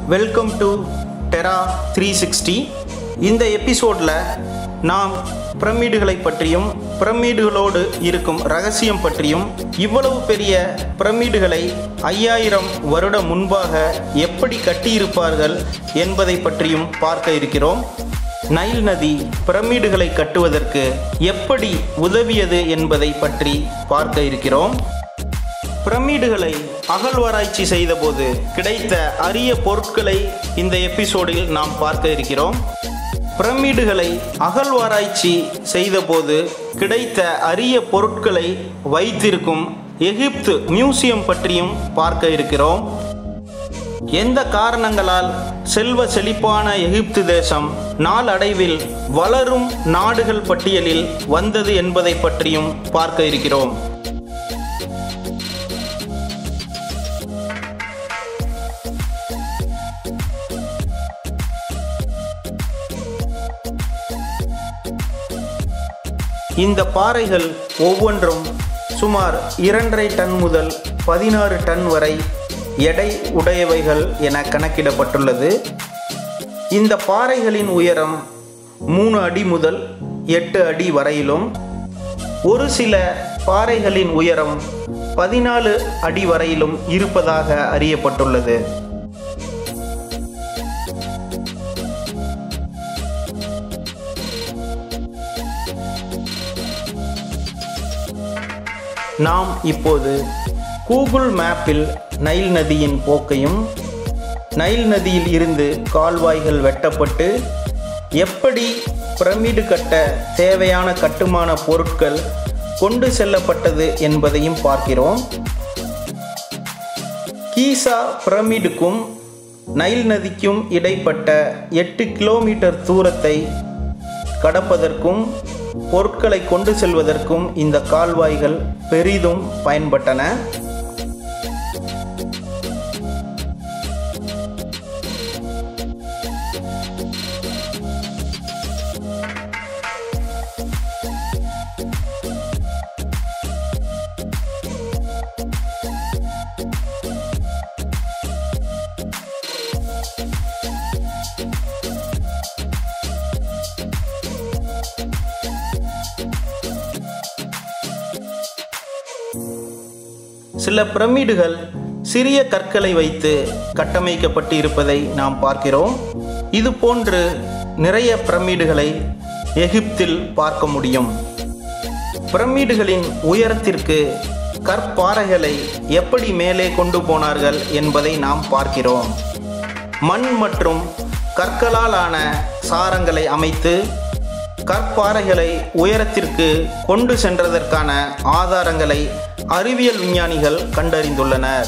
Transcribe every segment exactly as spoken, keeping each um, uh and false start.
Welcome to Terra three sixty. இந்த எபிசோடில் நாம் பிரமிடுகளை பற்றியும் பிரமிடுகளோடு இருக்கும் ரகசியம் பற்றியும் இவ்வளவு பெரிய பிரமிடுகளை ஐயாயிரம் வருடம் முன்பாக எப்படி கட்டியிருப்பார்கள் என்பதை பற்றியும் பார்க்க இருக்கிறோம். நைல் நதி பிரமிடுகளை கட்டுவதற்கு எப்படி உதவியது என்பதை பற்றி பார்க்க இருக்கிறோம். பிரமிடுகளை அகழ்வாராய்ச்சி செய்தபோது கிடைத்த அரிய பொருட்களை இந்த எபிசோடில் நாம் பார்க்க இருக்கிறோம். பிரமிடுகளை அகழ்வாராய்ச்சி செய்தபோது கிடைத்த அரிய பொருட்களை வைத்திருக்கும் எகிப்து மியூசியம் பற்றியும் பார்க்க இருக்கிறோம். எந்த காரணங்களால் செல்வ செழிப்பான எகிப்து தேசம் நாளடைவில் வளரும் நாடுகள் பட்டியலில் வந்தது என்பதை பற்றியும் பார்க்க இருக்கிறோம். இந்த பாறைகள் ஒவ்வொன்றும் சுமார் இரண்டரை டன் முதல் பதினாறு டன் வரை எடை உடையவைகள் என கணக்கிடப்பட்டுள்ளது. இந்த பாறைகளின் உயரம் மூணு அடி முதல் எட்டு அடி வரையிலும், ஒரு சில பாறைகளின் உயரம் பதினாலு அடி வரையிலும் இருப்பதாக அறியப்பட்டுள்ளது. நாம் இப்போது கூகுள் மேப்பில் நைல் நதியின் போக்கையும் நைல் நதியில் இருந்து கால்வாய்கள் வெட்டப்பட்டு எப்படி பிரமிடு கட்ட தேவையான கட்டுமான பொருட்கள் கொண்டு செல்லப்பட்டது என்பதையும் பார்க்கிறோம். கீசா பிரமிடுக்கும் நைல் நதிக்கும் இடைப்பட்ட எட்டு கிலோமீட்டர் தூரத்தை கடப்பதற்கும் பொருட்களை கொண்டு செல்வதற்கும் இந்த கால்வாய்கள் பெரிதும் பயன்பட்டன. சில பிரமிடுகள் சிறிய கற்களை வைத்து கட்டமைக்கப்பட்டு இருப்பதை நாம் பார்க்கிறோம். இது போன்று நிறைய பிரமிடுகளை எகிப்தில் பார்க்க முடியும். பிரமிடுகளின் உயரத்திற்கு கற்பாறைகளை எப்படி மேலே கொண்டு போனார்கள் என்பதை நாம் பார்க்கிறோம். மண் மற்றும் கற்களால் ஆன சாரங்களை அமைத்து கற்பாறைகளை உயரத்திற்கு கொண்டு சென்றதற்கான ஆதாரங்களை அறிவியல் விஞ்ஞானிகள் கண்டறிந்துள்ளனர்.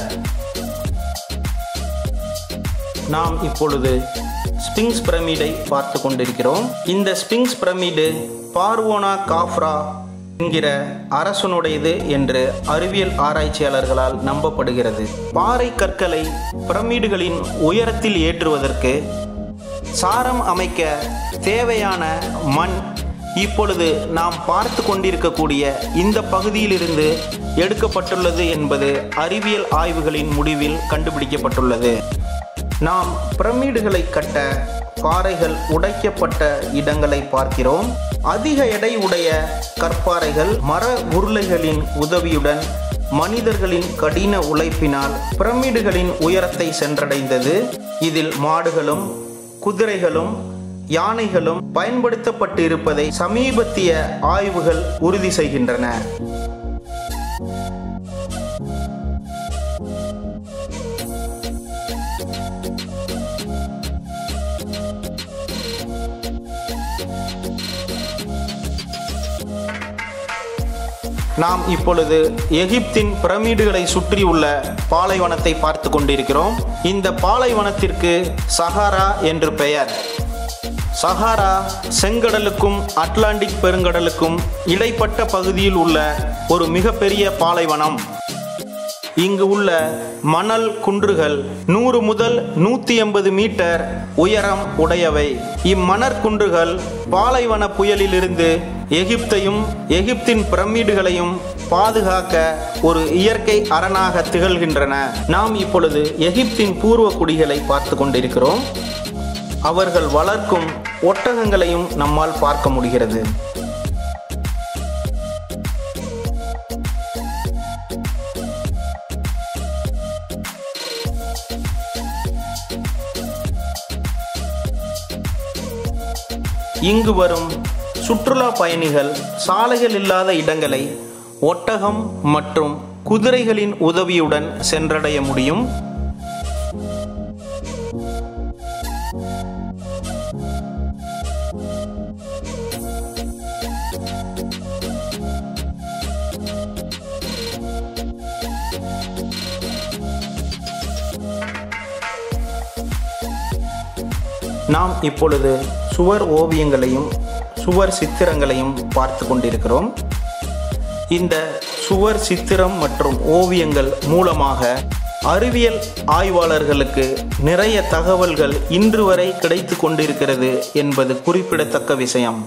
நாம் இப்பொழுது ஸ்பிங்ஸ் பிரமிடை பார்த்து கொண்டிருக்கிறோம். இந்த ஸ்பிங்ஸ் பிரமிடு பார்வோனா காஃப்ரா என்கிற அரசனுடையது என்று அறிவியல் ஆராய்ச்சியாளர்களால் நம்பப்படுகிறது. பாறை கற்களை பிரமிடுகளின் உயரத்தில் ஏற்றுவதற்கு சாரம் அமைக்க தேவையான மண் இப்பொழுது நாம் பார்த்து கொண்டிருக்கக்கூடிய இந்த பகுதியிலிருந்து எடுக்கப்பட்டுள்ளது என்பது அறிவியல் ஆய்வுகளின் முடிவில் கண்டுபிடிக்கப்பட்டுள்ளது. நாம் பிரமிடுகளை கட்ட பாறைகள் உடைக்கப்பட்ட இடங்களை பார்க்கிறோம். அதிக எடை உடைய கற்பாறைகள் மர உருளைகளின் உதவியுடன் மனிதர்களின் கடின உழைப்பினால் பிரமிடுகளின் உயரத்தை சென்றடைந்தது. இதில் மாடுகளும் குதிரைகளும் யானைகளும் பயன்படுத்தப்பட்டு இருப்பதை சமீபத்திய ஆய்வுகள் உறுதி செய்கின்றன. நாம் இப்பொழுது எகிப்தின் பிரமிடுகளை சுற்றியுள்ள பாலைவனத்தை பார்த்து கொண்டிருக்கிறோம். இந்த பாலைவனத்திற்கு சஹாரா என்று பெயர். சஹாரா செங்கடலுக்கும் அட்லாண்டிக் பெருங்கடலுக்கும் இடைப்பட்ட பகுதியில் உள்ள ஒரு மிகப்பெரிய பாலைவனம். இங்கு உள்ள மணல் குன்றுகள் நூறு முதல் நூற்றி எண்பது மீட்டர் உயரம் உடையவை. இம்மணற்குன்றுகள் பாலைவன புயலிலிருந்து எகிப்தையும் எகிப்தின் பிரமிடுகளையும் பாதுகாக்க ஒரு இயற்கை அரணாக திகழ்கின்றன. நாம் இப்பொழுது எகிப்தின் பூர்வ குடிகளை பார்த்து கொண்டிருக்கிறோம். அவர்கள் வளர்க்கும் ஒட்டகங்களையும் நம்மால் பார்க்க முடிகிறது. இங்கு வரும் சுற்றுலா பயணிகள் சாலைகள் இல்லாத இடங்களை ஒட்டகம் மற்றும் குதிரைகளின் உதவியுடன் சென்றடைய முடியும். நாம் இப்பொழுது சுவர் ஓவியங்களையும் சுவர் சித்திரங்களையும் பார்த்து கொண்டிருக்கிறோம். இந்த சுவர் சித்திரம் மற்றும் ஓவியங்கள் மூலமாக அறிவியல் ஆய்வாளர்களுக்கு நிறைய தகவல்கள் இன்று வரை கிடைத்து கொண்டிருக்கிறது என்பது குறிப்பிடத்தக்க விஷயம்.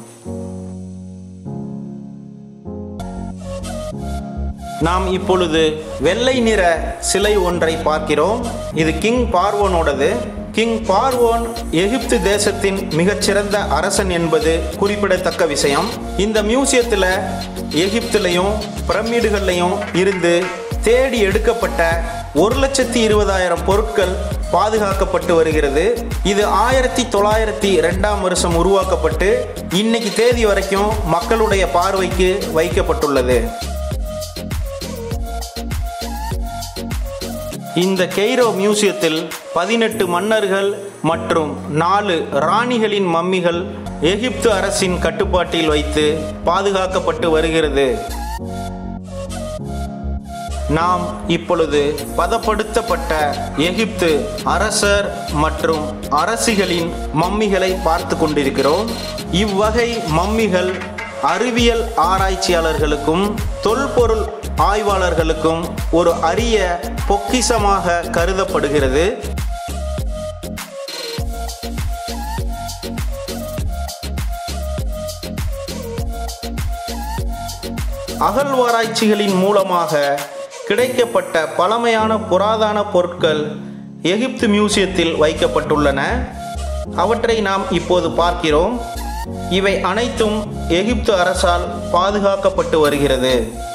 நாம் இப்பொழுது வெள்ளை நிற சிலை ஒன்றை பார்க்கிறோம். இது கிங் பார்வோனோடது. கிங் பார்வோன் எகிப்து தேசத்தின் மிகச்சிறந்த அரசன் என்பது குறிப்பிடத்தக்க விஷயம். இந்த மியூசியத்தில் எகிப்திலையும் பிரமிடுகள்லையும் இருந்து தேடி எடுக்கப்பட்ட ஒரு லட்சத்தி இருபதாயிரம் பொருட்கள் பாதுகாக்கப்பட்டு வருகிறது. இது ஆயிரத்தி தொள்ளாயிரத்தி ரெண்டாம் வருஷம் உருவாக்கப்பட்டு இன்னைக்கு தேதி வரைக்கும் மக்களுடைய பார்வைக்கு வைக்கப்பட்டுள்ளது. இந்த கெய்ரோ மியூசியத்தில் பதினெட்டு மன்னர்கள் மற்றும் நாலு ராணிகளின் மம்மிகள் எகிப்து அரசின் கட்டுப்பாட்டில் வைத்து பாதுகாக்கப்பட்டு வருகிறது. நாம் இப்பொழுது பதப்படுத்தப்பட்ட எகிப்து அரசர் மற்றும் அரசிகளின் மம்மிகளை பார்த்து கொண்டிருக்கிறோம். இவ்வகை மம்மிகள் அறிவியல் ஆராய்ச்சியாளர்களுக்கும் தொல்பொருள் ஆய்வாளர்களுக்கும் ஒரு அரிய பொக்கிஷமாக கருதப்படுகிறது. அகழ்வாராய்ச்சிகளின் மூலமாக கிடைக்கப்பட்ட பழமையான புராதன பொருட்கள் எகிப்து மியூசியத்தில் வைக்கப்பட்டுள்ளன. அவற்றை நாம் இப்போது பார்க்கிறோம். இவை அனைத்தும் எகிப்து அரசால் பாதுகாக்கப்பட்டு வருகிறது.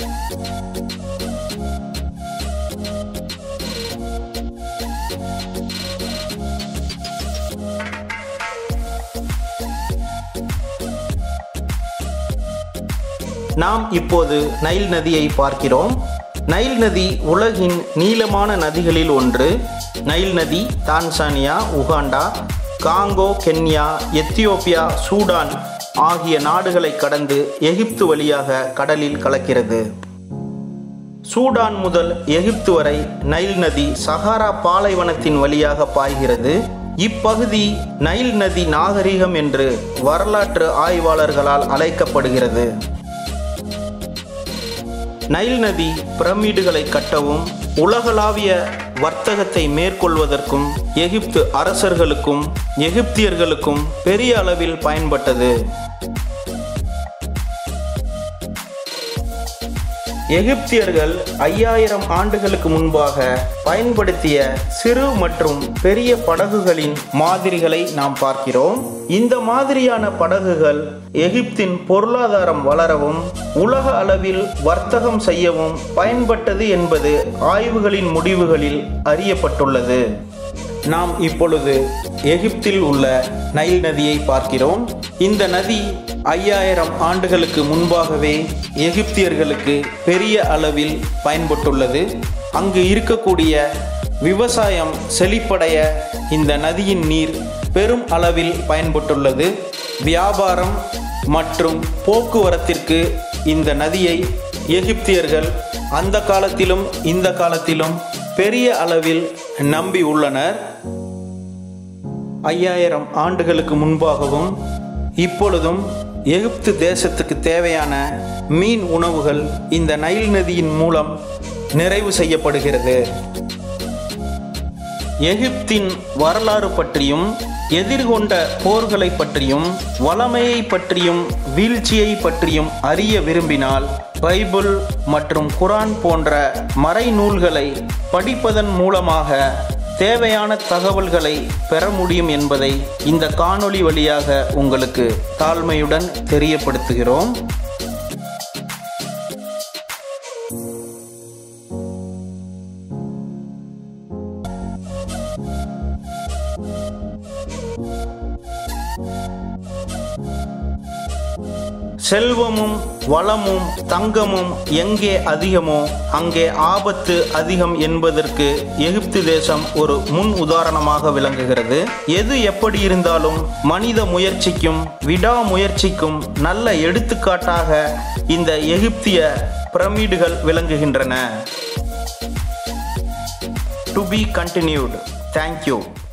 நாம் இப்போது நைல் நதியை பார்க்கிறோம். நைல் நதி உலகின் நீளமான நதிகளில் ஒன்று. நைல் நதி Tanzania, Uganda, Congo, Kenya, Ethiopia, Sudan ஆகிய நாடுகளை கடந்து எகிப்து வழியாக கடலில் கலக்கிறது. சூடான் முதல் எகிப்து வரை நைல் நதி சஹாரா பாலைவனத்தின் வழியாக பாய்கிறது. இப்பகுதி நைல் நதி நாகரிகம் என்று வரலாற்று ஆய்வாளர்களால் அழைக்கப்படுகிறது. நைல் நதி பிரமிடுகளை கட்டவும் உலகளாவிய வர்த்தகத்தை மேற்கொள்வதற்கும் எகிப்து அரசர்களுக்கும் எகிப்தியர்களுக்கும் பெரிய அளவில் பயன்பட்டது. எகிப்தியர்கள் ஐயாயிரம் ஆண்டுகளுக்கு முன்பாக பயன்படுத்திய சிறு மற்றும் பெரிய படகுகளின் மாதிரிகளை நாம் பார்க்கிறோம். இந்த மாதிரியான படகுகள் எகிப்தின் பொருளாதாரம் வளரவும் உலக அளவில் வர்த்தகம் செய்யவும் பயன்பட்டது என்பது ஆய்வுகளின் முடிவுகளில் அறியப்பட்டுள்ளது. நாம் இப்பொழுது எகிப்தில் உள்ள நைல் நதியை பார்க்கிறோம். இந்த நதி ஐயாயிரம் ஆண்டுகளுக்கு முன்பாகவே எகிப்தியர்களுக்கு பெரிய அளவில் பயன்பட்டுள்ளது. அங்கு இருக்கக்கூடிய விவசாயம் செழிப்படைய இந்த நதியின் நீர் பெரும் அளவில் பயன்பட்டுள்ளது. வியாபாரம் மற்றும் போக்குவரத்திற்கு இந்த நதியை எகிப்தியர்கள் அந்த காலத்திலும் இந்த காலத்திலும் பெரிய அளவில் நம்பி உள்ளனர். ஐயாயிரம் ஆண்டுகளுக்கு முன்பாகவும் இப்பொழுதும் எகிப்து தேசத்துக்கு தேவையான மீன் உணவுகள் இந்த நைல் நதியின் மூலம் நிறைவு செய்யப்படுகிறது. எகிப்தின் வரலாறு பற்றியும் எதிர்கொண்ட போர்களை பற்றியும் வளமையை பற்றியும் வீழ்ச்சியை பற்றியும் அறிய விரும்பினால் பைபிள் மற்றும் குரான் போன்ற மறைநூல்களை படிப்பதன் மூலமாக தேவையான தகவல்களை பெற முடியும் என்பதை இந்த காணொளி வழியாக உங்களுக்கு தாழ்மையுடன் தெரியப்படுத்துகிறோம். செல்வமும் வளமும் தங்கமும் எங்கே அதிகமோ அங்கே ஆபத்து அதிகம் என்பதற்கு எகிப்து தேசம் ஒரு முன் உதாரணமாக விளங்குகிறது. எது எப்படி இருந்தாலும் மனித முயற்சிக்கும் விடாமுயற்சிக்கும் நல்ல எடுத்துக்காட்டாக இந்த எகிப்திய பிரமிடுகள் விளங்குகின்றன. To be continued. தேங்க்யூ.